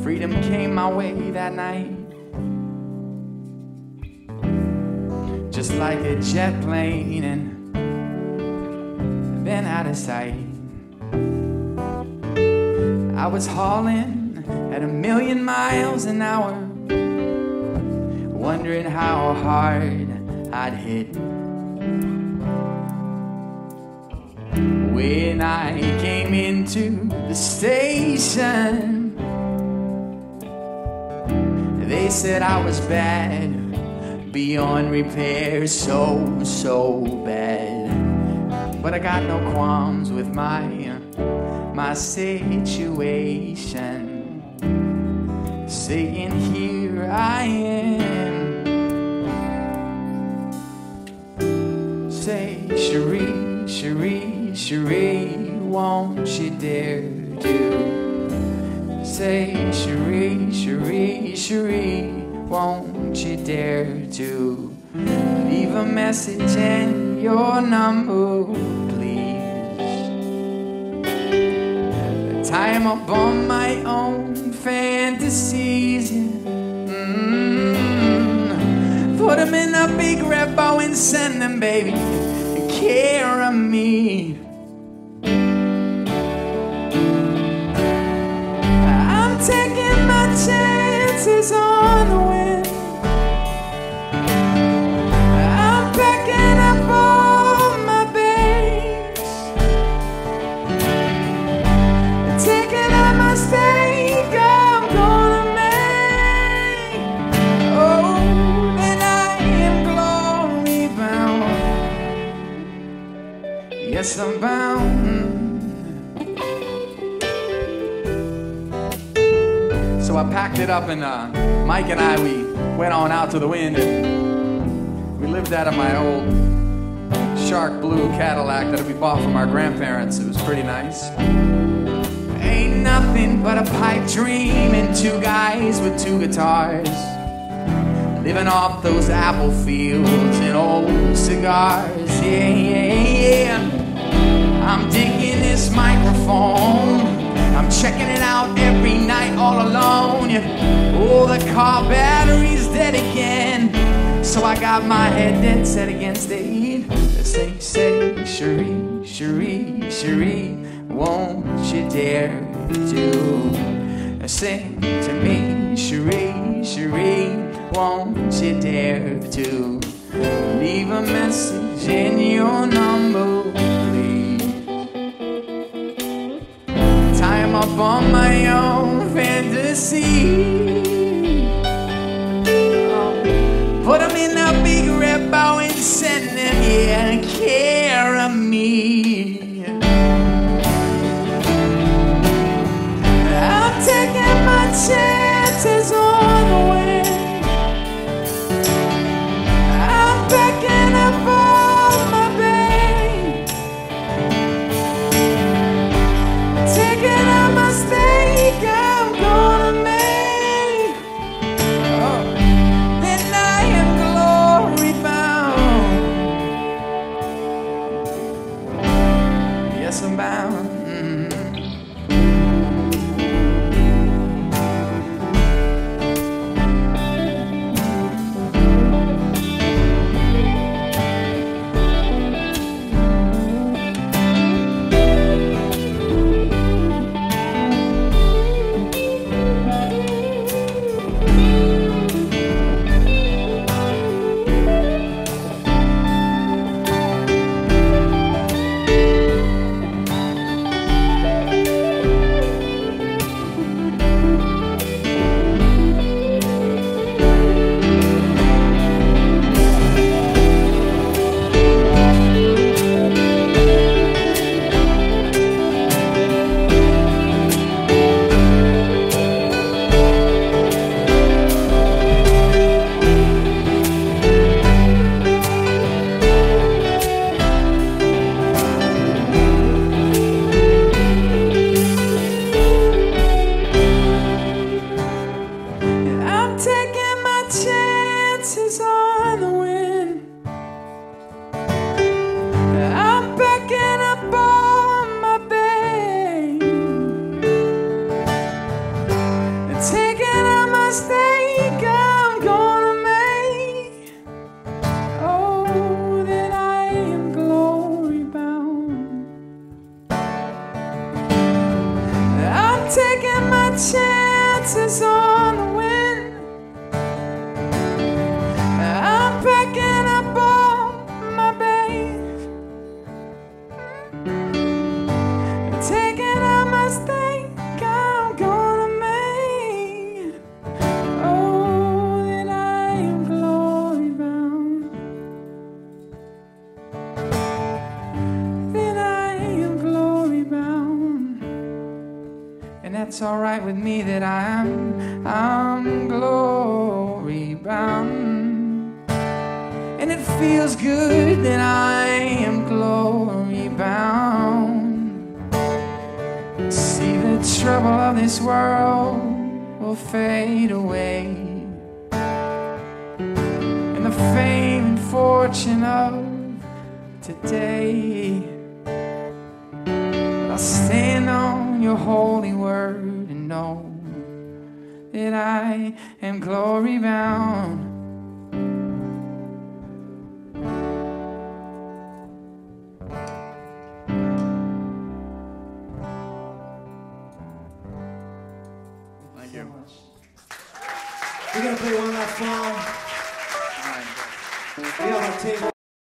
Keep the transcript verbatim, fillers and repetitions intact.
freedom came my way that night, just like a jet plane, and then out of sight. I was hauling at a million miles an hour, wondering how hard I'd hit. When I came into the station, they said I was bad, beyond repair, so, so bad. But I got no qualms with my, my situation, saying here I am. Say, Cherie, Cherie, Cherie, won't you dare to? Say, Cherie, Cherie, Cherie, won't you dare to leave a message and your number, please? Tie 'em up on my own fantasies, mm-hmm. Put 'em in a big red bow and send them, baby, care of me. I'm taking my chances on the wind. I'm packing up all my bags, taking out my mistake I'm gonna make. Oh, and I am glory bound. Yes, I'm bound. So I packed it up, and uh, Mike and I, we went on out to the wind, and we lived out of my old shark blue Cadillac that we bought from our grandparents. It was pretty nice. Ain't nothing but a pipe dream and two guys with two guitars, living off those apple fields and old cigars. Yeah, yeah, yeah. I'm digging this microphone, I'm checking it out every night all alone. Yeah. Oh, the car battery's dead again, so I got my head dead set against it. Say, say, Cherie, Cherie, Cherie, won't you dare to sing to me? Cherie, Cherie, won't you dare to leave a message in your number, please? Tie 'em up on my own fantasy, put 'em in a big red bow and send them here and care of me. I'm taking my chances on the wind. I'm packing up all my bags, taking a mistake I'm gonna make. Oh, then I am glory bound. taking my chances on the wind. I'm packing up all my bags, taking out my stake I'm gonna make. Oh, that I am glory bound, that I am glory bound. And that's alright with me, that I am, I'm glory bound. And it feels good that I am glory bound. See, the trouble of this world will fade away, and the fame and fortune of today. But I'll stand on your holy word and know that I am glory bound. Thank you. We're gonna play one last song. All right. We have our table.